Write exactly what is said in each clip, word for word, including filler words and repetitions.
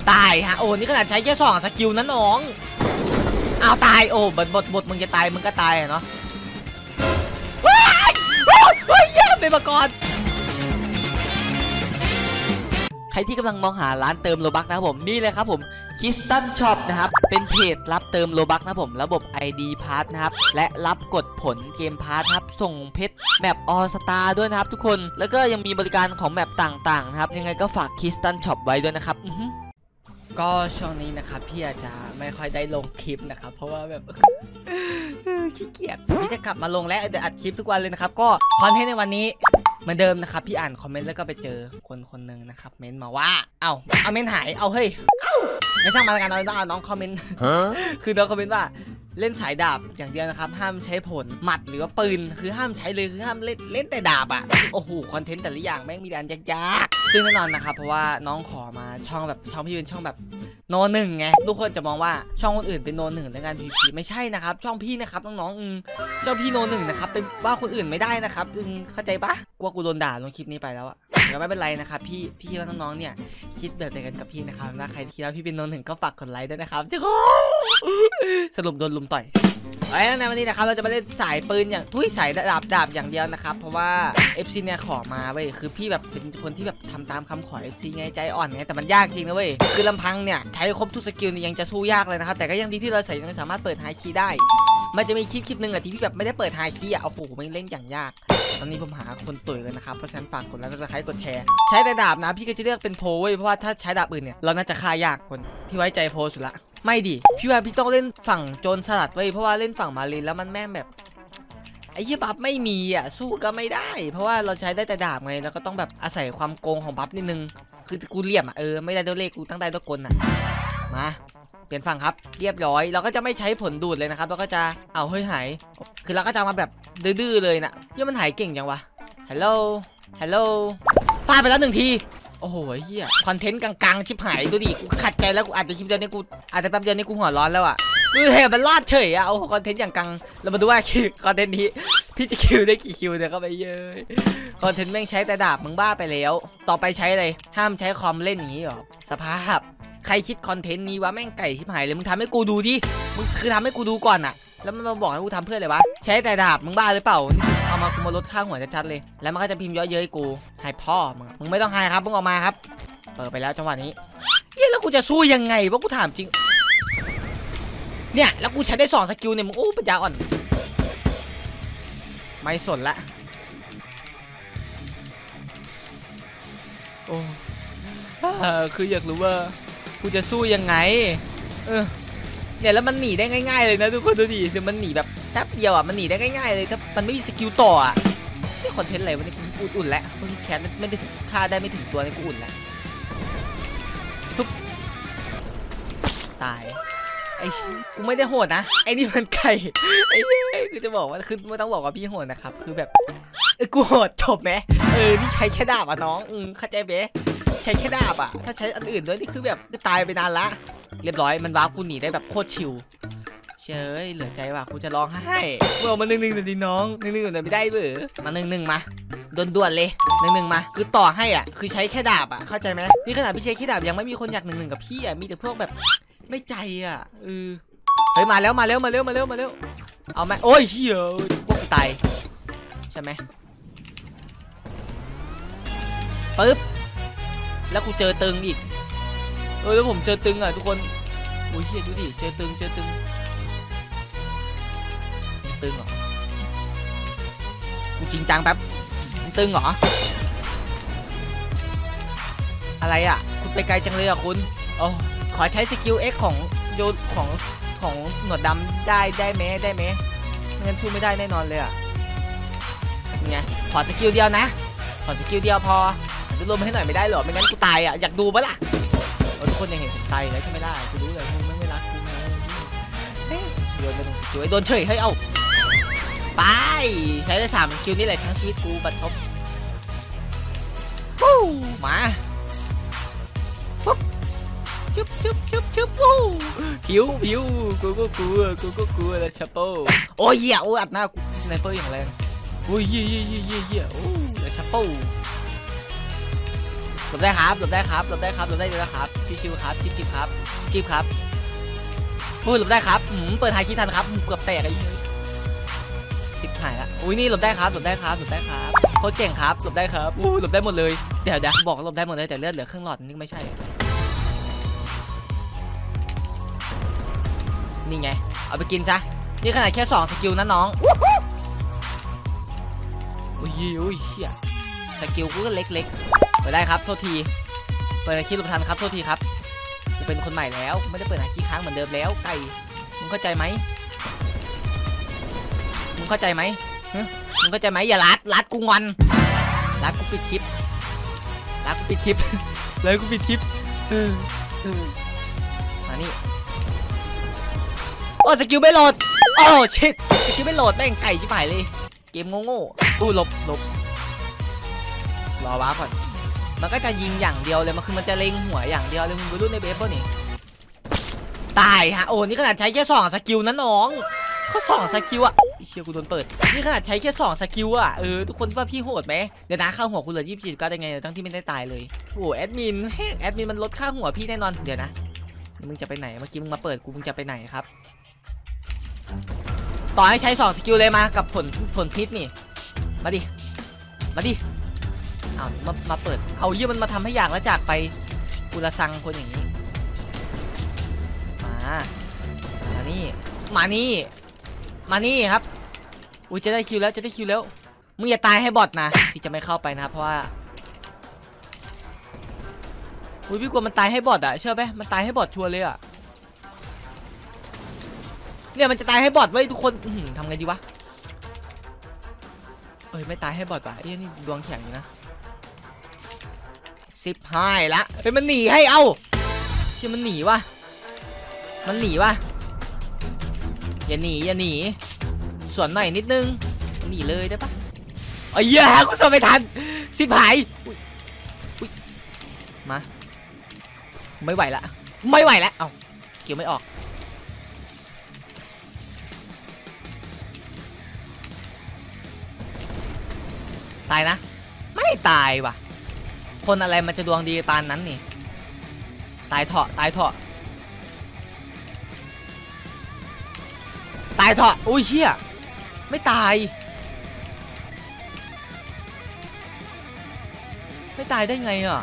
ตายฮะโอ้นี่ขนาดใช้แค่สองสกิลนะน้องเอาตายโอ้บทบทบทมึงจะตายมึงก็ตายเนาะว้ายโอ้ยเยอะไปมาก่อนใครที่กำลังมองหาร้านเติมโลบัคนะครับผมนี่เลยครับผมคิสตันช็อปนะครับเป็นเพจรับเติมโลบัคนะผมระบบ ไอ ดี Pass นะครับและรับกดผลเกมพาร์ทครับส่งเพชรแมปออสตาด้วยนะครับทุกคนแล้วก็ยังมีบริการของแมปต่างๆนะครับยังไงก็ฝากคิสตันช็อปไว้ด้วยนะครับก็ช่วงนี้นะครับพี่อาจจะไม่ค่อยได้ลงคลิปนะครับเพราะว่าแบบขี้เกียจพี่จะกลับมาลงและเดี๋ยวอัดคลิปทุกวันเลยนะครับก็คอนเทนต์ในวันนี้เหมือนเดิมนะครับพี่อ่านคอมเมนต์แล้วก็ไปเจอคนคนหนึ่งนะครับเม้นมาว่าเอ้าเอาเม้นหายเอาเฮ้ยไม่ช่างมาแล้วกันเอาน้องคอมเมนต์คือน้องคอมเมนต์ว่าเล่นสายดาบอย่างเดียวนะครับห้ามใช้ผลหมัดหรือว่าปืนคือห้ามใช้เลยคือห้ามเล่นเล่นแต่ดาบอ่ะโอ้โหคอนเทนต์แต่ละอย่างแม่งมีอันยากๆซึ่งแน่นอนนะครับเพราะว่าน้องขอมาช่องแบบช่องพี่เป็นช่องแบบโนหนึ่งไงทุกคนจะมองว่าช่องคนอื่นเป็นโนหนึ่งในการพีพีไม่ใช่นะครับช่องพี่นะครับน้องๆอืมเจ้าพี่โนหนึ่งนะครับเป็นว่าคนอื่นไม่ได้นะครับอืมเข้าใจปะกลัวกูโดนด่าลงคลิปนี้ไปแล้วอะแต่ไม่เป็นไรนะครับพี่พี่ว่าน้องๆเนี่ยคิดแบบเดียวกันกับพี่นะครับถ้าใครคิดว่าพี่เป็นโนหนึ่งก็ฝากกดไลค์ด้วยนะครับทุกคนสรุปโดนลุมต่อยไอ้ในวันนี้นะครับเราจะมาเล่นสายปืนอย่างทุยสายดาบดาบอย่างเดียวนะครับเพราะว่า เอฟ ซี เนี่ยขอมาเว้ยคือพี่แบบเป็นคนที่แบบทำตามคำขอ เอฟ ซี ไงใจอ่อนไงแต่มันยากจริงนะเว้ยคือลำพังเนี่ยใช้ครบทุกสกิลเนี่ยยังจะสู้ยากเลยนะครับแต่ก็ยังดีที่เราใส่ยังสามารถเปิดไฮคีย์ได้มันจะมีคลิปคลิปหนึ่งอะที่พี่แบบไม่ได้เปิดไฮคีย์อะโอ้โหมันเล่นอย่างยากตอนนี้ผมหาคนตุ๋ยกันนะครับเพราะฉะนั้นฝากกดไลค์กดซับสไครบ์กดแชร์ใช้แต่ดาบนะพี่ก็จะเลือกเป็นโพเว้ยเพราะว่าถ้าใช้ดาบอื่นเนี่ยเราน่าจะฆ่ายากคนพี่ไว้ใจโพสุดละไม่ดิพี่ว่าพี่ต้องเล่นฝั่งโจรสลัดเว้ยเพราะว่าเล่นฝั่งมารินแล้วมันแม่งแบบไอ้ยี่บัฟไม่มีอ่ะสู้ก็ไม่ได้เพราะว่าเราใช้ได้แต่ดาบไงแล้วก็ต้องแบบอาศัยความโกงของบัฟนิดนึงคือกูเหลี่ยมอ่ะเออไม่ได้ตัวเลขกูตั้งใจตัวกลอ่ะมาเปลี่ยนฝั่งครับเรียบร้อยเราก็จะไม่ใช้ผลดูดเลยนะครับเราก็จะเอาเฮ้ยหายคือเราก็จะมาแบบดื้อๆเลยนะยี่มันหายเก่งจังวะฮัลโหลฮัลโหลฟาดไปแล้วหนึ่งทีโอ้โหเฮียคอนเทนต์กลางๆชิบหายดูดิกูขัดใจแล้วกูอาจจะคลิปเดียวนี้กูอาจจะแป๊บเดียวนี้กูหัวร้อนแล้วอ่ะดูเห็นมันลาดเฉยอ่ะโอ้คอนเทนต์อย่างกังเรามาดูว่าคอนเทนต์นี้พี่จะคิวได้กี่คิวเดี๋ยวก็ไปเยอะคอนเทนต์แม่งใช้แต่ดาบมึงบ้าไปแล้วต่อไปใช้อะไรห้ามใช้คอมเล่นอย่างนี้หรอสภาพใครคิดคอนเทนต์นี้วะแม่งไก่ชิบหายเลยมึงทำให้กูดูดิมึงคือทำให้กูดูก่อนอ่ะแล้วมันมาบอกให้กูทำเพื่ออะไรวะใช้แต่ดาบมึงบ้าหรือเปล่านี่เอามากูมาลดค่าหัวชัดๆเลยแล้วมันก็จะพิมพ์เยอะเย้ยกูให้พ่อมึงมึงไม่ต้องให้ครับมึงออกมาครับเปิดไปแล้วจังหวะนี้เนี่ยแล้วกูจะสู้ยังไงวะกูถามจริงเนี่ยแล้วกูใช้ได้สองสกิลเนี่ยมึงโอ้ปัญญาอ่อนไม่สนละโอ้คืออยากรู้ว่ากูจะสู้ยังไงเออเนี่ยแล้วมันหนีได้ง่ายๆเลยนะทุกคนดูดิคือมันหนีแบบแป๊บเดียวอ่ะมันหนีได้ง่ายๆเลยถ้ามันไม่มีสกิลต่ออ่ะนี่คอนเทนต์อะไรวะนี่กูอุ่นแล้วมึงแคสไม่ได้ฆ่าได้ไม่ถึงตัวนี่กูอุ่นแล้วทุบตายไอ้กูไม่ได้โหดนะไอ้นี่มันไก่ไอ้คือจะบอกว่าคือไม่ต้องบอกว่าพี่โหดนะครับคือแบบเออกูโหดจบไหมเออนี่ใช้แค่ดาบอ่ะน้องอืมเข้าใจไหมใช้แค่ดาบอ่ะถ้าใช้อันอื่นด้วยนี่คือแบบตายไปนานละเรียบร้อยมันวาร์ปกูหนีได้แบบโคตรชิวเชยเหลือใจว่ะกูจะร้องไห้เมื่อมาหนึ่งหนึ่งหน่อยดิน้องหนึ่งหนึ่งหน่อยไม่ได้เบอมาหนึ่งหนึ่งมาด่วนๆเลยหนึ่งหนึ่งมาคือต่อให้อ่ะคือใช้แค่ดาบอ่ะเข้าใจไหมนี่ขนาดพี่ใช้แค่ดาบยังไม่มีคนอยากหนึ่งหนึ่งกับพี่อ่ะมีแต่พวกแบบไม่ใจอ่ะเออเฮ้ยมาแล้วมาแล้วมาเร็วมาเร็วมาเร็วเอาไหมโอ้ยเหี้ยพวกตายใช่ไหมปึ๊บแล้วกูเจอตึงอีกเออแล้วผมเจอตึงอ่ะทุกคนโอ้ยเหี้ยดูดิเจอตึงเจอตึงตึงเหรอกูจริงจังแป๊บตึงเหรออะไรอ่ะคุณไปไกลจังเลยอ่ะคุณโอ้ขอใช้สกิล X ของโยนของของหนวดดำได้ได้ไหมได้ไหมไม่งั้นสู้ไม่ได้แน่นอนเลยอ่ะเนี่ยขอสกิลเดียวนะขอสกิลเดียวพอจะรวมให้หน่อยไม่ได้หรอไม่งั้นกูตายอ่ะอยากดูปะล่ะทุกคนยังเห็นผมตายแล้วใช่ไหมล่ะกูรู้เลยมึงไม่รักกูนะโดนไปตรงสวยโดนเฉยให้เอาไปใช้ได้สามสกิลนี่แหละทั้งชีวิตกูบัดทบฟู้มาปุ๊บชุบชุบชุบชุบวู้ผิวผิวกูก็กลัวกูก็กลัวแล้วชัปโป้โอ้ยเหี้ยโอ้อัดหน้ากูสไนเปอร์อย่างแรงโอ้ยเหี้ยเหี้ยเหี้ยเหี้ยโอ้แล้วชัปโป้หลบได้ครับหลบได้ครับหลบได้ครับหลบได้เลยนะครับชิวๆครับชิวๆครับชิวครับพูดหลบได้ครับเปิดไฮคิดทันครับเกือบแตกไอ้สิบหายละอุ้ยนี่หลบได้ครับหลบได้ครับหลบได้ครับโคตรเก่งครับหลบได้ครับอู้หลบได้หมดเลยเดี๋ยวเดี๋ยวบอกหลบได้หมดเลยแต่เลือดเหลือครึ่งหลอดนี่ไม่ใช่นี่ไงเอาไปกินซะนี่ขนาดแค่สองสกิลนะน้องอุ้ยอุ้ยเฮียสกิลกูก็เล็กๆไปได้ครับโทษทีเปิดคีย์หลบทันครับโทษทีครับกูเป็นคนใหม่แล้วไม่ได้เปิดคีย์ค้างเหมือนเดิมแล้วไก่มึงเข้าใจไหมมึงเข้าใจไหมมึงเข้าใจไหมอย่าลัดลัดกูงอนลัดกูปิดคลิปลัดกูปิดคลิปเลยกูปิดคลิปมานี่โอ้สกิลไม่โหลดโอ้ชิตสกิลไม่โหลดแม่งไก่ชิบหายเลยเกมโง่ๆอู้หลบหลบรอว้าก่อนมันก็จะยิงอย่างเดียวเลยมันคือมันจะเล็งหัวอย่างเดียวเลยมึงไปรุ่นในเบฟป่ะนี่ตายฮะโอ้นี่ขนาดใช้แค่สองสกิลนะน้องก็สองสกิลอะเชี่ยกูโดนเปิดนี่ขนาดใช้แค่สองสกิลอะเออทุกคนว่าพี่โหดไหมเดี๋ยวนะค่าหัวกูเหลือยี่สิบสี่ก็ได้ไงทั้งที่ไม่ได้ตายเลยโอ้แอดมินแอดมินมันลดค่าหัวพี่แน่นอนเดี๋ยวนะมึงจะไปไหนเมื่อกี้มึงมาเปิดกูมึงจะไปไหนครับต่อให้ใช้สองสกิลเลยมากับผลผลพิษนี่มาดิมาดิเอามามาเปิดเอาเยี่ยมันมาทำให้อยากแล้วจากไปกูละซังคนอย่างนี้มามานี่มานี่มานี่ครับอุ้ยจะได้คิวแล้วจะได้คิวแล้วมึงอย่าตายให้บอทนะพี่จะไม่เข้าไปนะครับเพราะว่าอุ้ยพี่กลัวมันตายให้บอทอะเชื่อไหมมันตายให้บอทชัวร์เลยอะเนี่ยมันจะตายให้บอทไว้ทุกคนทำไงดีวะเอ้ยไม่ตายให้บอทป่ะไอ้นี่ดวงแข็งอยู่นะสิบห้าละเฮ้ยมันหนีให้เอาเชื่อมันหนีวะมันหนีวะอย่าหนีอย่าหนีส่วนหน่อยนิดนึงหนีเลยได้ปะไอ้เหี้ยกูส่วนไม่ทันสิบหายมาไม่ไหวละไม่ไหวละเอ้าเกี่ยวไม่ออกตายนะไม่ตายว่ะคนอะไรมันจะดวงดีปานนั้นนี่ตายเถาะตายเถาะตายเถาะอุ้ยเชี่ยไม่ตายไม่ตายได้ไงอ่ะ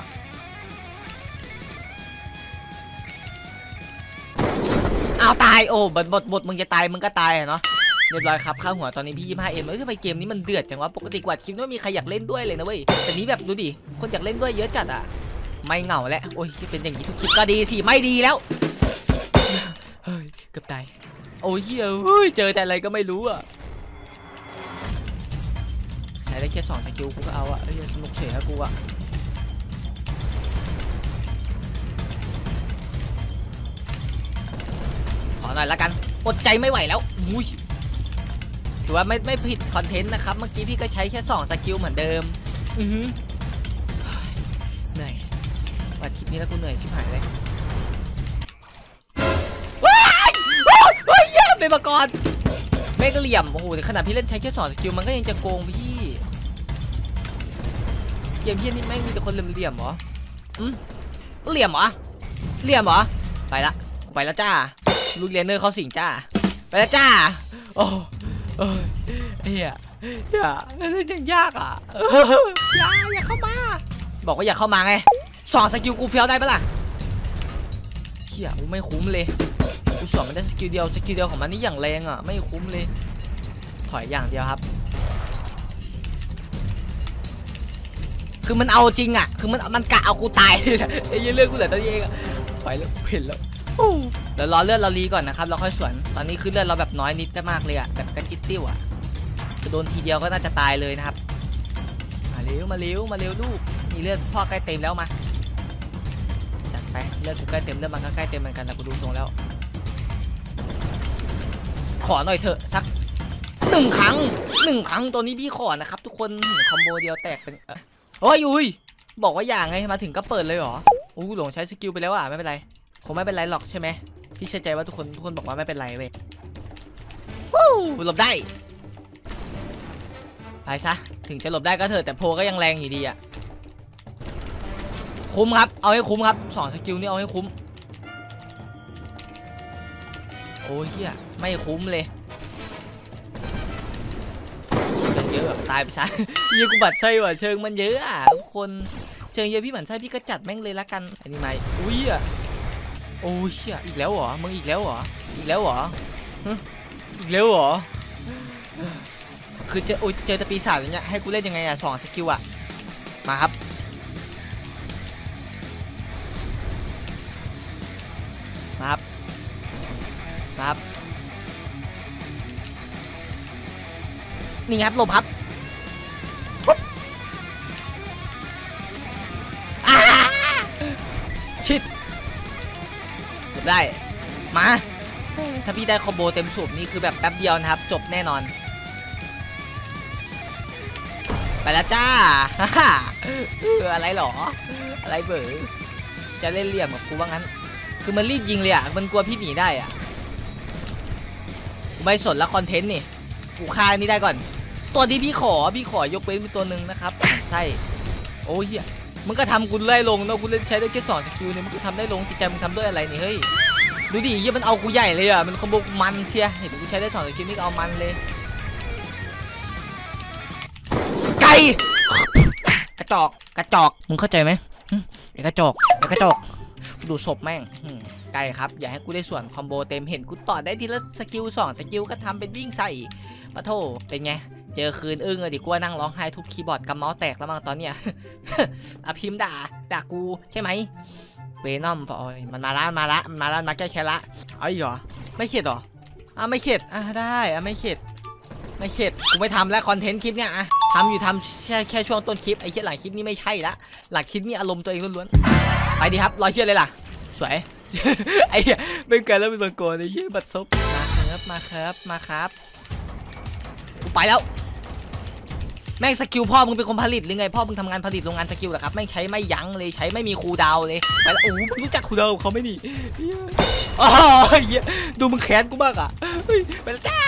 เอาตายโอ้บทบทบทมึงจะตายมึงก็ตายเนาะเรียบร้อยครับค่าหัวตอนนี้พี่ยี่สิบห้าเอ็มเอ้ยทำไมเกมนี้มันเดือดจังวะปกติกว่าคลิปไม่มีใครอยากเล่นด้วยเลยนะเว้ยแต่นี้แบบดูดิคนอยากเล่นด้วยเยอะจัดอ่ะไม่เหงาแล้วโอ้ยเป็นอย่างนี้ทุกคลิปก็ดีสิไม่ดีแล้วเฮ้ยเกือบตายโอ้ยเฮ้ยเจอแต่อะไรก็ไม่รู้อ่ะใช้ได้แค่สองสกิลกูก็เอาอ่ะเฮ้ยสนุกเฉยอะกูอ่ะขอหน่อยละกันอดใจไม่ไหวแล้วอุ้ยถือว่าไม่ไม่ผิดคอนเทนต์นะครับเมื่อกี้พี่ก็ใช้แค่สองสกิลเหมือนเดิมอือหือเหนื่อยวัดคลิปนี้แล้วกูเหนื่อยชิบหายเลยว้ายโอ้ยเยี่ยมเป็นมาก่อนเมกเหลี่ยมโอ้โหขนาดพี่เล่นใช้แค่สองสกิลมันก็ยังจะโกงพี่เกมพี่นี่แม่งมีแต่คนเหลี่ยมเหรออืมเหลี่ยมเหรอเหลี่ยมเหรอไปละไปแล้วจ้าลูกเรียนเนอร์เขาสิงจ้าไปแล้วจ้าโอ้เอ้ยเฮียอย่ายังยากอ่ะอย่าอย่าเข้ามาบอกว่าอย่าเข้ามาไงสองสกิลกูเฟี้ยวได้ปะล่ะเฮียกูไม่คุ้มเลยกูสอนมันได้สกิลเดียวสกิลเดียวของมันนี่อย่างแรงอ่ะไม่คุ้มเลยถอยอย่างเดียวครับคือมันเอาจริงอ่ะคือมันมันกะเอากูตายไอ้เรื่องกูเหลือตัวเองอ่ะถอยแล้วเห็นแล้วเดี๋ยวรอเลือดเรารีก่อนนะครับเราค่อยสวนตอนนี้คือเลือดเราแบบน้อยนิดมากเลยอะแบบกระจิตติ้วอะจะโดนทีเดียวก็น่าจะตายเลยนะครับมาเร็วมาเร็วมาเร็วลูกมีเลือดพ่อใกล้เต็มแล้วมาจัดไปเลือดกูใกล้เต็มเลือดมันก็ใกล้เต็มเหมือนกันแต่กูดูตรงแล้วขอหน่อยเถอะสักหนึ่งครั้งหนึ่งครั้งตัวนี้พี่ขอนะครับทุกคนคอมโบเดียวแตกเป็นโอ้ยอุ้ยบอกว่าอย่างไงมาถึงก็เปิดเลยเหรอโอ้หลงใช้สกิลไปแล้วอะไม่เป็นไรคงไม่เป็นไรหรอกใช่ไหมพี่เชื่อใจว่าทุกคนทุกคนบอกว่าไม่เป็นไรเว้ยวู้หลบได้ไปซะถึงจะหลบได้ก็เถอะแต่โพก็ยังแรงอยู่ดีอะคุ้มครับเอาให้คุ้มครับสองสกิลนี่เอาให้คุ้มโอ้ยเฮียไม่คุ้มเลยเยอะแบบตายไปซะเยอะกูบัดไส้ว่ะเชิงมันเยอะอ่ะทุกคนเชิงเยอะพี่หมันไส้พี่ก็จัดแม่งเลยละกันอันนี้ไหมอุ้ยอ่ะโอ้ยเฮียอีกแล้วเหรอมึงอีกแล้วเหรออีกแล้วเหรออีกแล้วเหรอคือเจอโอ้ยเจอแต่ปีศาจอย่างเงี้ยให้กูเล่นยังไงอ่ะสองสกิลอ่ะมาครับมาครับมาครับนี่ครับหลบครับชิดหลบได้มาถ้าพี่ได้คอมโบเต็มสูบนี่คือแบบแป๊บเดียวนะครับจบแน่นอนไปแล้วจ้าอะไรหรออะไรเบ๋อจะเล่นเหลี่ยมกับกูว่างั้นคือมันรีบยิงเลยอ่ะมันกลัวพี่หนีได้อ่ะกูไม่สนละคอนเทนต์นี่กูฆ่านี่ได้ก่อนตัวนี้พี่ขอพี่ขอยกเว้นเป็นตัวหนึ่งนะครับใช่โอ้ยมึงก็ทำกูไล่ลงนะกูเล่นใช้ได้แค่สองสกิลเนี่ยมึงก็ทำได้ลงจิตใจมึงทำด้วยอะไรนี่เฮ้ยดูดิเฮียมันเอากูใหญ่เลยอ่ะมันคอมโบมันเชียเห็นกูใช้ได้สองสกิลนี่เอามันเลยไก่กระจอกกระจอกมึงเข้าใจไหมไอ้กระจอกไอ้กระจอกดูศพแม่งไก่ครับอย่าให้กูได้ส่วนคอมโบเต็มเห็นกูต่อได้ทีละสกิลสองสกิลก็ทำเป็นวิ่งใส่มาโถเป็นไงเจอคืนอึ้งเลยดิกูว่านั่งร้องไห้ทุบคีย์บอร์ดกับเมาส์แตกแล้วมั้งตอนเนี้ยอาพิมพ์ด่าด่ากูใช่ไหมเวนอมฟอยมันมาละมาละมาละมาแก้แค้นละเอาอีกเหรอไม่เข็ดหรออ่ะไม่เข็ดอ่ะได้อ่ะไม่เข็ดไม่เข็ดกูไม่ทำแล้วคอนเทนต์คลิปเนี้ยอ่ะทำอยู่ทำแค่แค่ช่วงต้นคลิปไอ้เหี้ยหลังคลิปนี้ไม่ใช่ละหลังคลิปนี้อารมณ์ตัวเองล้วนๆไปดิครับรอเหี้ยเลยล่ะสวยไอ้เหี้ยเป็นการแล้วเป็นบังกรไอ้เหี้ยบัดซบมาครับมาครับมาครับกูไปแล้วแม่งสกิลพ่อมึงเป็นคนผลิตหรือไงพ่อมึงทำงานผลิตโรงงานสกิลเหรอครับแม่งใช้ไม่ยั้งเลยใช้ไม่มีคูลดาวเลยไปแล้วโอ้มึงรู้จักคูลดาวเขาไม่ดีอ๋อเหี้ยดูมึงแขนกูบ้างอ่ะไปแล้วจ้า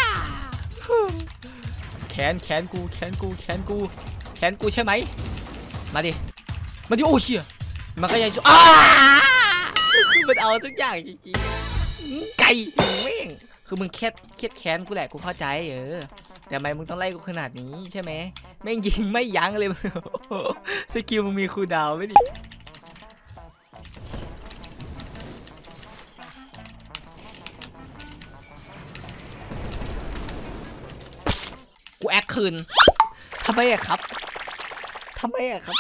แขนแขนกูแขนกูแขนกูแขนกูใช่ไหมมาดิมาดิโอ้เชี่ยมันก็ยังอ้าคือมันเอาทุกอย่างจริงๆไก่แม่งคือมึงแค่เครียดแค้นกูแหละกูเข้าใจเออแต่ทำไมมึงต้องไล่กูขนาดนี้ใช่ไหมแม่งยิงไม่ยั้งเลยสกิลมึงมีคูลดาวน์ไม่ดิกูแอคคืนทำไมอะครับทำไมอะครับ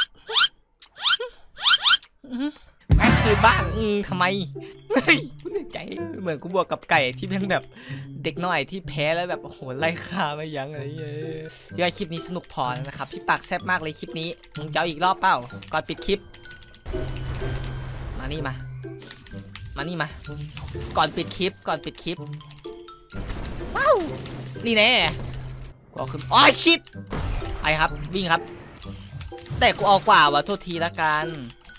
แอคคืนบ้างอืมทำไมเฮ้ยกูในใจเหมือนกูบวกกับไก่ที่เป็นแบบเด็กน้อยที่แพ้แล้วแบบโอ้โหไล่ฆ่าไม่ยั้งอะไรเงี้ยย่อยคลิปนี้สนุกพอนะครับพี่ปากแซ่บมากเลยคลิปนี้มึงจะเอาอีกรอบเปล่าก่อนปิดคลิปมานี่มามานี่มาก่อนปิดคลิปก่อนปิดคลิปว้าวนี่แน่กูเอาขึ้นอ๋อชิดไปครับวิ่งครับแต่กูเอากว่าวะโทษทีละกัน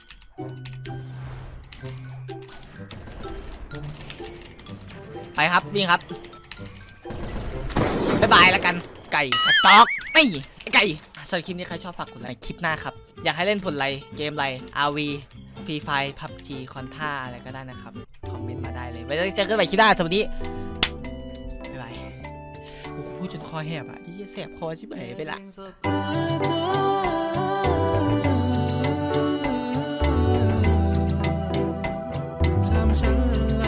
ไปครับวิ่งครับบ๊ายบายแล้วกันไก่กระตอกไอ้ไก่สำหรับคลิปนี้ใครชอบฝากกดไลค์คลิปหน้าครับอยากให้เล่นผลไรเกมไร อาร์ วี ฟรีไฟ พับจี คอนท่าอะไรก็ได้นะครับคอมเมนต์มาได้เลยไว้เจอกันใหม่คลิปหน้าสวัสดีบ๊ายบายโอ้โหพูดจนคอแหบอ่ะยี่แสบคอชิบหายไปละทำฉันละ